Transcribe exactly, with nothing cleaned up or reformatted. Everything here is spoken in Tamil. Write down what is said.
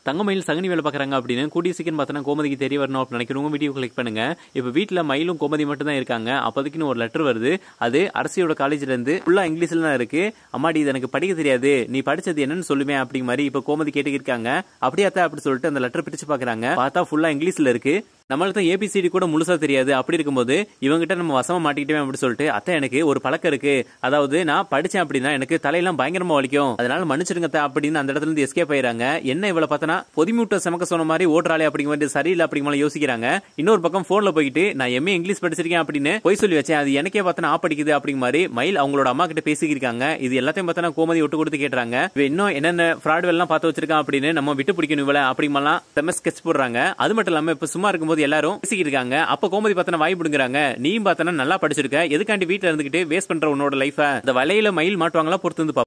தங்கமயில் சகனி வேலை பாக்குறாங்க அப்படின்னு கூடிய சீக்கிரம் பார்த்தா கோமதிக்கு தெரிய வரணும் அப்படின்னு நினைக்கிறவங்க வீடியோ கிளிக் பண்ணுங்க. இப்ப வீட்டுல மயிலும் கோமதி மட்டும் தான் இருக்காங்க. அப்போதைக்குன்னு ஒரு லெட்டர் வருது. அது அரசியோட காலேஜ்ல இருந்து ஃபுல்லா இங்கிலீஷ்ல தான் இருக்கு. அம்மாடி இது எனக்கு படிக்க தெரியாது, நீ படிச்சது என்னன்னு சொல்லுமே அப்படிங்க மாதிரி இப்ப கோமதி கேட்டுக்கிருக்காங்க. அப்படியாத்தா அப்படி சொல்லிட்டு அந்த லெட்டர் பிரிச்சு பாக்குறாங்க. பார்த்தா ஃபுல்லா இங்கிலீஷ்ல இருக்கு. நம்மளுக்கு தான் ஏபிசிடி கூட முழுசா தெரியாது. அப்படி இருக்கும்போது இவங்கிட்ட நம்ம வசமா மாட்டிக்கிட்டே அப்படி சொல்லிட்டு அத்தை எனக்கு ஒரு பழக்கம் இருக்கு, அதாவது நான் படிச்சேன் அப்படின்னா எனக்கு தலையெல்லாம் பயங்கரமா வலிக்கும், அதனால மன்னிச்சிருங்க அப்படின்னு அந்த இடத்துல இருந்து எஸ்கேப் ஆயிராங்க. என்ன இவ்வளவு பார்த்தனா பொதிமூட்டை சமக்க சொன்ன மாதிரி ஓட்டுறாளே அப்படிங்கிற மாதிரி சரியில்லை அப்படிங்கிற மாதிரி யோசிக்கிறாங்க. இன்னொரு பக்கம் போன்ல போயிட்டு நான் எம்ஏ இங்கிலீஷ் படிச்சிருக்கேன் அப்படின்னு போய் சொல்லி வச்சேன், அது எனக்கே பார்த்தனா ஆ படிக்குது அப்படிங்கிற மாதிரி மயில் அவங்களோட அம்மா கிட்ட பேசிக்கிருக்காங்க. இது எல்லாத்தையும் பார்த்தனா கோமதி விட்டு கொடுத்து கேட்டுறாங்க. இன்னும் என்னென்ன ஃப்ராட் எல்லாம் பார்த்து வச்சிருக்கான் அப்படின்னு நம்ம விட்டு பிடிக்கணும் இவள அப்படிங்கலாம் செம்ம ஸ்கெட்ச் போடுறாங்க. அது மட்டும் இல்லாம இப்ப சும்மா இருக்கும்போது எல்லாரும் பேசிக்கிட்டு இருக்காங்க. அப்ப கோமதி பார்த்தனா வாய் பிடுங்குறாங்க. நீயும் பார்த்தனா நல்லா படிச்சிருக்க, எதுக்காண்டி வீட்டுல இருந்துகிட்டு வேஸ்ட் பண்ற உன்னோட லைஃப, இந்த வலையில மயில் மாட்டுவாங்களா பொறுத்து வந்து